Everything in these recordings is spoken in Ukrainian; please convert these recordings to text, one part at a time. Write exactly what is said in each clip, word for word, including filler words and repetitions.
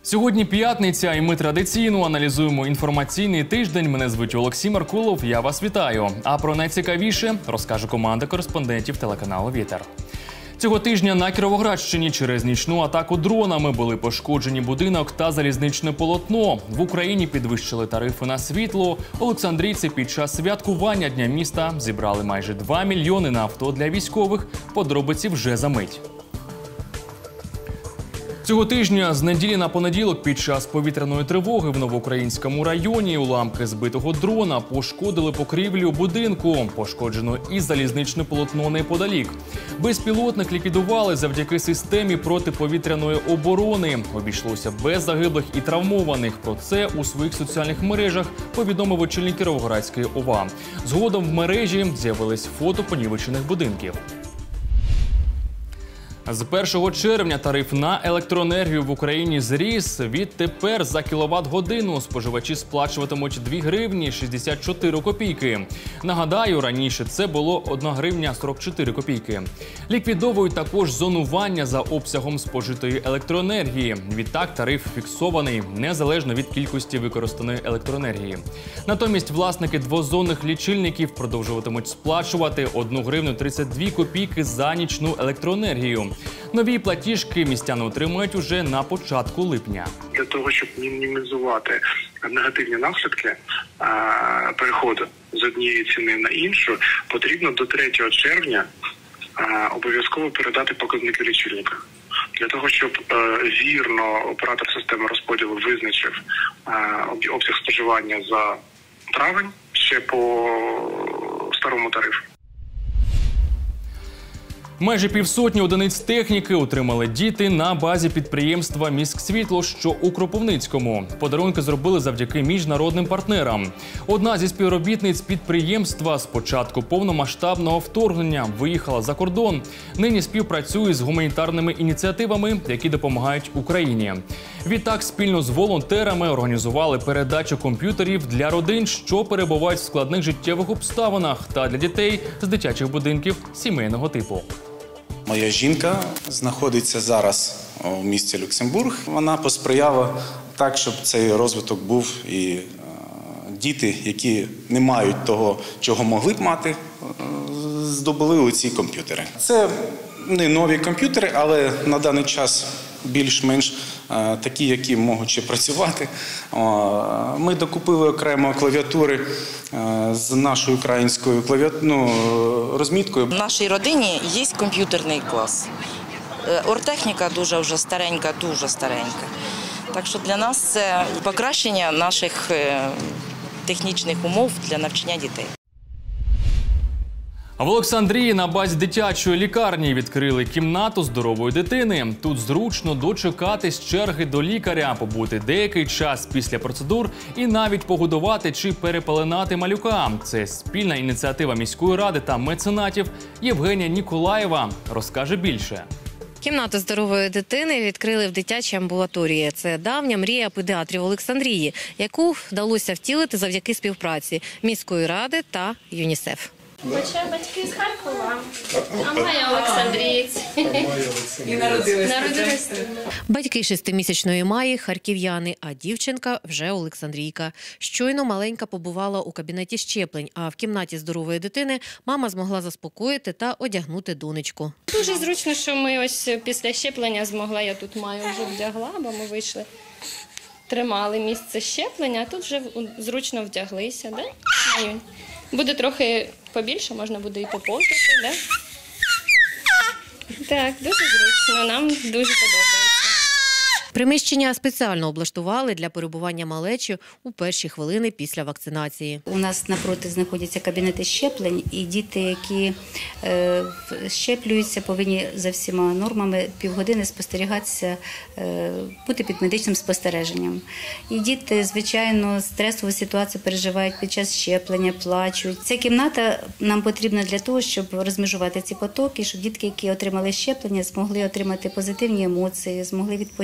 Сьогодні п'ятниця, і ми традиційно аналізуємо інформаційний тиждень. Мене звуть Олексій Маркулов, я вас вітаю. А про найцікавіше розкаже команда кореспондентів телеканалу «Вітер». Цього тижня на Кіровоградщині через нічну атаку дронами були пошкоджені будинок та залізничне полотно. В Україні підвищили тарифи на світло. Олександрійці під час святкування Дня міста зібрали майже два мільйони на авто для військових. Подробиці вже за мить. Цього тижня з неділі на понеділок під час повітряної тривоги в Новоукраїнському районі уламки збитого дрона пошкодили покрівлю будинку. Пошкоджено і залізничне полотно неподалік. Безпілотник ліквідували завдяки системі протиповітряної оборони. Обійшлося без загиблих і травмованих. Про це у своїх соціальних мережах повідомив очільник Кіровоградської ОВА. Згодом в мережі з'явились фото понівечених будинків. З першого червня тариф на електроенергію в Україні зріс. Відтепер за кіловат-годину споживачі сплачуватимуть дві гривні шістдесят чотири копійки. Нагадаю, раніше це було одна гривня сорок чотири копійки. Ліквідовують також зонування за обсягом спожитої електроенергії. Відтак тариф фіксований, незалежно від кількості використаної електроенергії. Натомість власники двозонних лічильників продовжуватимуть сплачувати одну гривню тридцять дві копійки за нічну електроенергію. Нові платіжки містяни отримують уже на початку липня. Для того, щоб мінімізувати негативні наслідки а, переходу з однієї ціни на іншу, потрібно до третього червня а, обов'язково передати показники лічильника. Для того, щоб а, вірно оператор системи розподілу визначив а, обсяг споживання за травень ще по старому тарифу. Майже півсотні одиниць техніки отримали діти на базі підприємства «Міськсвітло», що у Кропивницькому. Подарунки зробили завдяки міжнародним партнерам. Одна зі співробітниць підприємства з початку повномасштабного вторгнення виїхала за кордон. Нині співпрацює з гуманітарними ініціативами, які допомагають Україні. Відтак спільно з волонтерами організували передачу комп'ютерів для родин, що перебувають в складних життєвих обставинах, та для дітей з дитячих будинків сімейного типу. Моя жінка знаходиться зараз у місті Люксембург. Вона посприяла так, щоб цей розвиток був, і е, діти, які не мають того, чого могли б мати, е, здобули оці комп'ютери. Це не нові комп'ютери, але на даний час більш-менш е, такі, які можуть ще працювати. О, ми докупили окремо клавіатури е, з нашою українською клавіат... ну, розміткою. В нашій родині є комп'ютерний клас. Оргтехніка дуже вже старенька, дуже старенька. Так що для нас це покращення наших технічних умов для навчання дітей. В Олександрії на базі дитячої лікарні відкрили кімнату здорової дитини. Тут зручно дочекатись черги до лікаря, побути деякий час після процедур і навіть погодувати чи перепеленати малюка. Це спільна ініціатива міської ради та меценатів. Євгенія Ніколаєва розкаже більше. Кімнату здорової дитини відкрили в дитячій амбулаторії. Це давня мрія педіатрів Олександрії, яку вдалося втілити завдяки співпраці міської ради та ЮНІСЕФ. Хоча батьки з Харкова, а моя Олександрієць. І народилися. Батьки шестимісячної Маї – харків'яни, а дівчинка вже Олександрійка. Щойно маленька побувала у кабінеті щеплень, а в кімнаті здорової дитини мама змогла заспокоїти та одягнути донечку. Дуже зручно, що ми ось після щеплення змогла, я тут Маю вже вдягла, бо ми вийшли, тримали місце щеплення, а тут вже зручно вдяглися, да? Маюнь? Буде трохи побільше, можна буде і поповзати, да? Так, дуже зручно, нам дуже подобається. Приміщення спеціально облаштували для перебування малечі у перші хвилини після вакцинації. У нас напроти знаходяться кабінети щеплень, і діти, які е, щеплюються, повинні за всіма нормами півгодини спостерігатися, е, бути під медичним спостереженням. І діти, звичайно, стресову ситуацію переживають під час щеплення, плачуть. Ця кімната нам потрібна для того, щоб розмежувати ці потоки, щоб дітки, які отримали щеплення, змогли отримати позитивні емоції, змогли відпочити.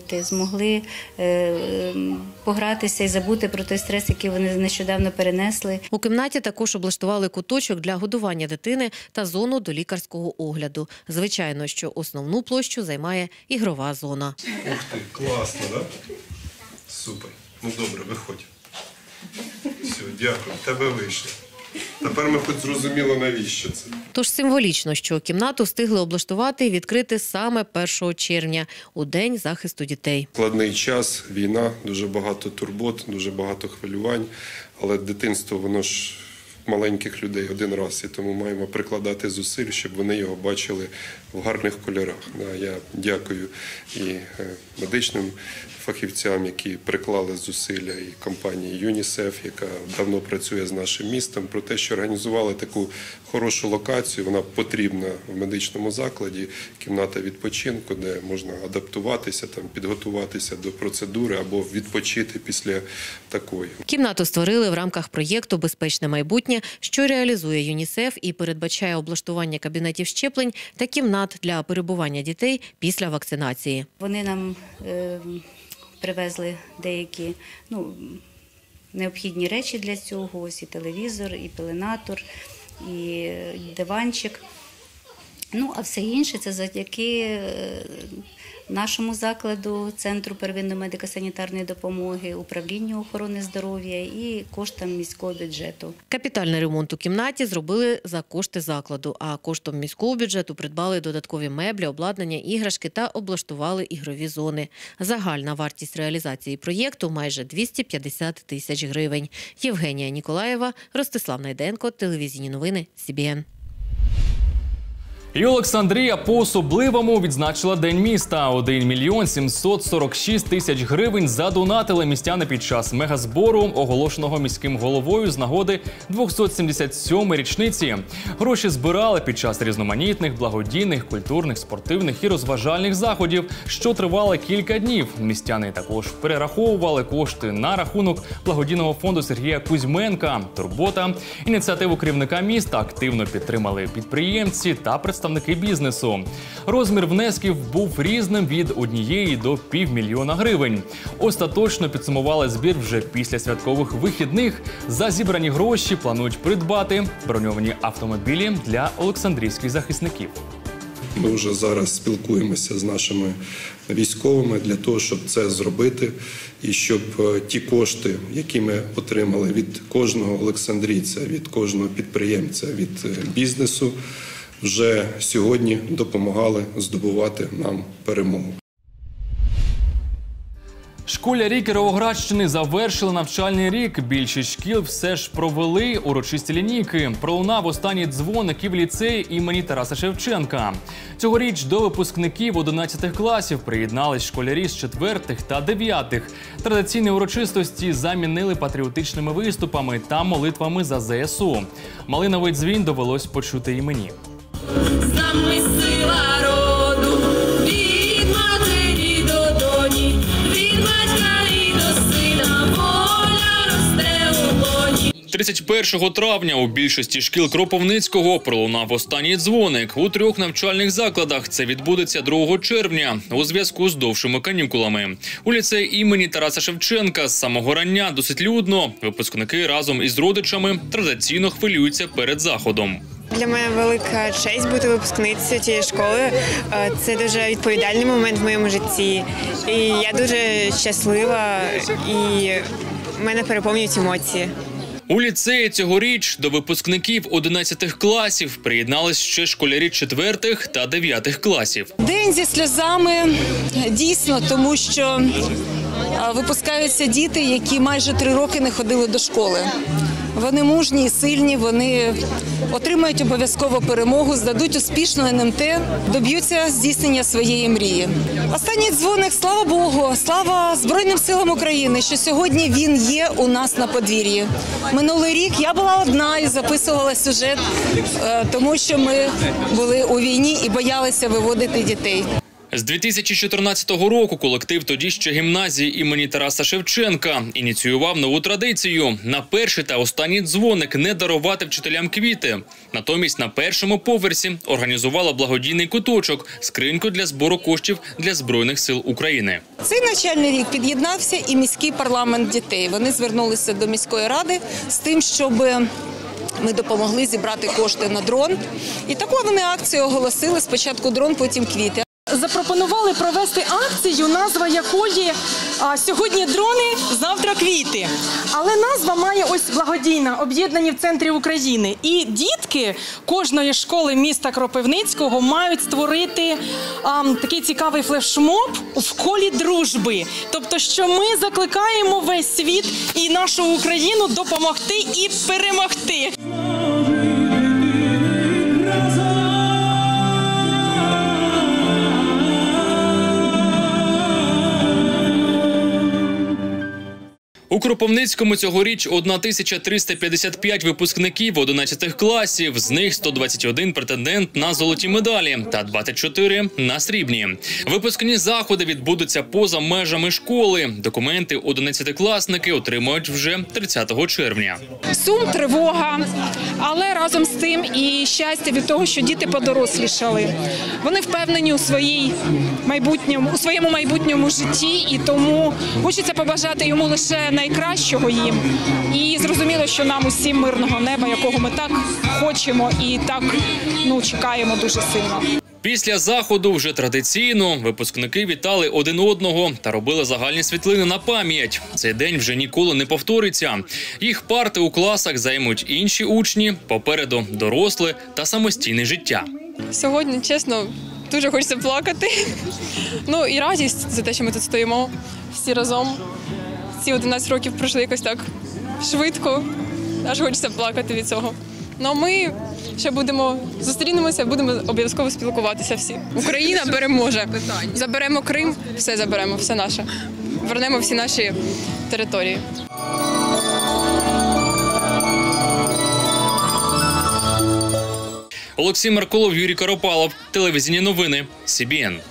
діти змогли погратися і забути про той стрес, який вони нещодавно перенесли. У кімнаті також облаштували куточок для годування дитини та зону до лікарського огляду. Звичайно, що основну площу займає ігрова зона. Ух ти, класно, так? Да? Супер. Ну добре, виходь. Все, дякую, в тебе вийшло. Тепер ми хоч зрозуміли, навіщо це. Тож символічно, що кімнату встигли облаштувати і відкрити саме першого червня, у День захисту дітей. Складний час, війна, дуже багато турбот, дуже багато хвилювань, але дитинство, воно ж маленьких людей один раз, і тому маємо прикладати зусиль, щоб вони його бачили в гарних кольорах. Я дякую і медичним фахівцям, які приклали зусилля, і компанії ЮНІСЕФ, яка давно працює з нашим містом, про те, що організували таку хорошу локацію. Вона потрібна в медичному закладі, кімната відпочинку, де можна адаптуватися, там, підготуватися до процедури або відпочити після такої. Кімнату створили в рамках проєкту «Безпечне майбутнє», що реалізує ЮНІСЕФ і передбачає облаштування кабінетів щеплень та кімнат для перебування дітей після вакцинації. Вони нам е, привезли деякі ну, необхідні речі для цього, ось і телевізор, і пеленатор, і диванчик. Ну, а все інше – це завдяки нашому закладу, Центру первинної медико-санітарної допомоги, Управлінню охорони здоров'я і коштам міського бюджету. Капітальний ремонт у кімнаті зробили за кошти закладу, а коштом міського бюджету придбали додаткові меблі, обладнання, іграшки та облаштували ігрові зони. Загальна вартість реалізації проєкту – майже двісті п'ятдесят тисяч гривень. Євгенія Ніколаєва, Ростислав Найденко, телевізійні новини Сі Бі Ен. І Олександрія по-особливому відзначила День міста. один мільйон сімсот сорок шість тисяч гривень задонатили містяни під час мегазбору, оголошеного міським головою з нагоди двохсот сімдесят сьомої річниці. Гроші збирали під час різноманітних, благодійних, культурних, спортивних і розважальних заходів, що тривали кілька днів. Містяни також перераховували кошти на рахунок благодійного фонду Сергія Кузьменка. Турбота, ініціативу керівника міста активно підтримали підприємці та представники представники бізнесу. Розмір внесків був різним від однієї до півмільйона гривень. Остаточно підсумували збір вже після святкових вихідних. За зібрані гроші планують придбати броньовані автомобілі для олександрійських захисників. Ми вже зараз спілкуємося з нашими військовими для того, щоб це зробити і щоб ті кошти, які ми отримали від кожного олександрійця, від кожного підприємця, від бізнесу, вже сьогодні допомагали здобувати нам перемогу. Школярі Кіровоградщини завершили навчальний рік. Більшість шкіл все ж провели урочисті лінійки. Пролунав останній дзвоник і в ліцеї імені Тараса Шевченка. Цьогоріч до випускників одинадцятих класів приєднались школярі з четвертих та дев'ятих. Традиційні урочистості замінили патріотичними виступами та молитвами за Зе Ес У. Малиновий дзвін довелось почути і мені. З нами сила роду, від матері до доні, від батька і до сина, воля росте у лоні. тридцять першого травня у більшості шкіл Кропивницького пролунав останній дзвоник. У трьох навчальних закладах це відбудеться другого червня у зв'язку з довшими канікулами. У ліцеї імені Тараса Шевченка з самого рання досить людно. Випускники разом із родичами традиційно хвилюються перед заходом. Для мене велика честь бути випускницею цієї школи. Це дуже відповідальний момент в моєму житті. І я дуже щаслива, і мене переповнюють емоції. У ліцеї цьогоріч до випускників одинадцятих класів приєднались ще школярі четвертих та дев'ятих класів. День зі сльозами, дійсно, тому що випускаються діти, які майже три роки не ходили до школи. Вони мужні і сильні, вони отримають обов'язково перемогу, здадуть успішно ен ем те, доб'ються здійснення своєї мрії. Останній дзвоник, слава Богу, слава Збройним силам України, що сьогодні він є у нас на подвір'ї. Минулий рік я була одна і записувала сюжет, тому що ми були у війні і боялися виводити дітей. З дві тисячі чотирнадцятого року колектив тоді ще гімназії імені Тараса Шевченка ініціював нову традицію – на перший та останній дзвоник не дарувати вчителям квіти. Натомість на першому поверсі організувала благодійний куточок – скриньку для збору коштів для Збройних сил України. Цей навчальний рік під'єднався і міський парламент дітей. Вони звернулися до міської ради з тим, щоб ми допомогли зібрати кошти на дрон. І таку вони акцію оголосили: спочатку дрон, потім квіти. Запропонували провести акцію, назва якої а, «Сьогодні дрони, завтра квіти». Але назва має ось благодійна, об'єднані в центрі України. І дітки кожної школи міста Кропивницького мають створити а, такий цікавий флешмоб в колі дружби. Тобто, що ми закликаємо весь світ і нашу Україну допомогти і перемогти. У Кропивницькому цьогоріч тисяча триста п'ятдесят п'ять випускників одинадцятих класів, з них сто двадцять один претендент на золоті медалі та двадцять чотири на срібні. Випускні заходи відбудуться поза межами школи. Документи одинадцятикласники отримають вже тридцятого червня. Сум, тривога, але разом з тим і щастя від того, що діти подорослішали. Вони впевнені у, своїй майбутньому, у своєму майбутньому житті, і тому хочеться побажати йому лише найкращого їм. І зрозуміло, що нам усім мирного неба, якого ми так хочемо і так ну, чекаємо дуже сильно. Після заходу вже традиційно випускники вітали один одного та робили загальні світлини на пам'ять. Цей день вже ніколи не повториться. Їх парти у класах займуть інші учні, попереду доросле та самостійне життя. Сьогодні, чесно, дуже хочеться плакати. Ну і радість за те, що ми тут стоїмо всі разом. Ці одинадцять років пройшли якось так швидко, аж хочеться плакати від цього. Ну ми ще будемо, зустрінемося, будемо обов'язково спілкуватися всі. Україна переможе. Заберемо Крим, все заберемо, все наше. Вернемо всі наші території. Олексій Меркулов, Юрій Каропалов. Телевізійні новини. Сі Бі Ен.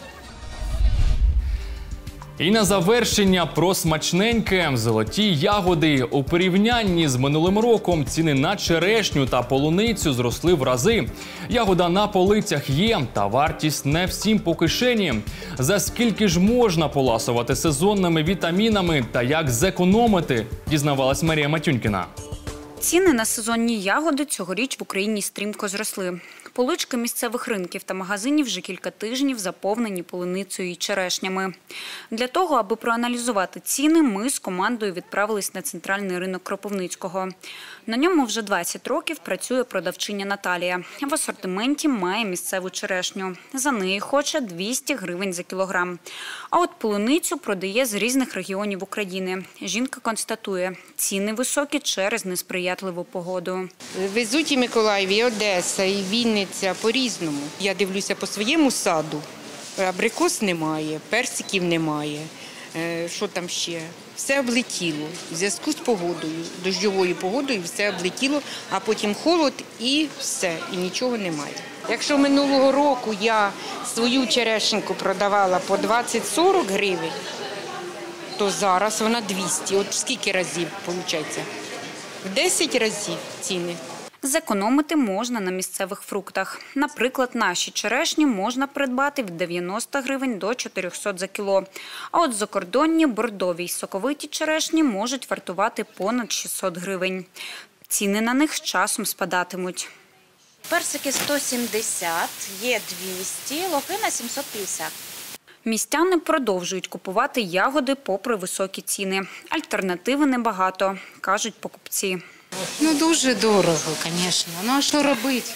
І на завершення про смачненьке. Золоті ягоди. У порівнянні з минулим роком ціни на черешню та полуницю зросли в рази. Ягода на полицях є, та вартість не всім по кишені. За скільки ж можна поласувати сезонними вітамінами та як зекономити, дізнавалась Марія Матюнькіна. Ціни на сезонні ягоди цьогоріч в Україні стрімко зросли. Полички місцевих ринків та магазинів вже кілька тижнів заповнені полуницею і черешнями. Для того, аби проаналізувати ціни, ми з командою відправились на центральний ринок Кропивницького. На ньому вже двадцять років працює продавчиня Наталія. В асортименті має місцеву черешню. За неї хоче двісті гривень за кілограм. А от полуницю продає з різних регіонів України. Жінка констатує, ціни високі через несприятливу погоду. Везуть і Миколаїв, і Одеса, і Вінниця по-різному. Я дивлюся по своєму саду. Абрикос немає, персиків немає. Що там ще? Все облетіло. В зв'язку з погодою, дощовою погодою все облетіло, а потім холод і все, і нічого немає. Якщо минулого року я свою черешеньку продавала по двадцять-сорок гривень, то зараз вона двісті. От скільки разів, виходить? В десять разів ціни. Зекономити можна на місцевих фруктах. Наприклад, наші черешні можна придбати від дев'яноста гривень до чотирьохсот за кіло. А от закордонні бордові й соковиті черешні можуть вартувати понад шістсот гривень. Ціни на них з часом спадатимуть. Персики сто сімдесят, є двісті, лохина сімсот п'ятдесят. Містяни продовжують купувати ягоди попри високі ціни. Альтернативи небагато, кажуть покупці. Ну, дуже дорого, звісно. Ну, а що робити?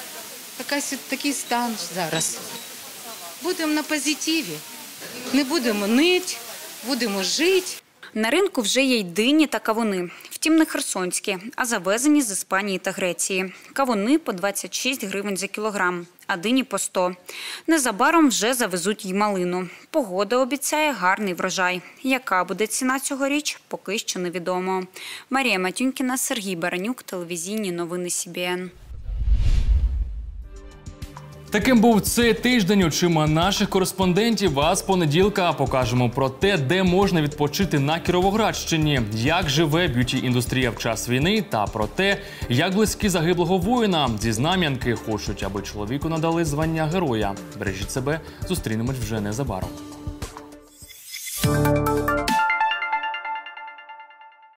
Такий стан зараз. Будемо на позитиві. Не будемо нити, будемо жити. На ринку вже є й дині та кавуни. Втім, не херсонські, а завезені з Іспанії та Греції. Кавуни по двадцять шість гривень за кілограм, а дині по сто. Незабаром вже завезуть й малину. Погода обіцяє гарний врожай. Яка буде ціна цьогоріч, поки що невідомо. Марія Матюнькіна, Сергій Баранюк, телевізійні новини Сі Бі Ен. Таким був цей тиждень очима наших кореспондентів. А з понеділка покажемо про те, де можна відпочити на Кіровоградщині, як живе б'юті-індустрія в час війни та про те, як близькі загиблого воїна зі Знам'янки хочуть, аби чоловіку надали звання героя. Бережіть себе, зустрінемось вже незабаром.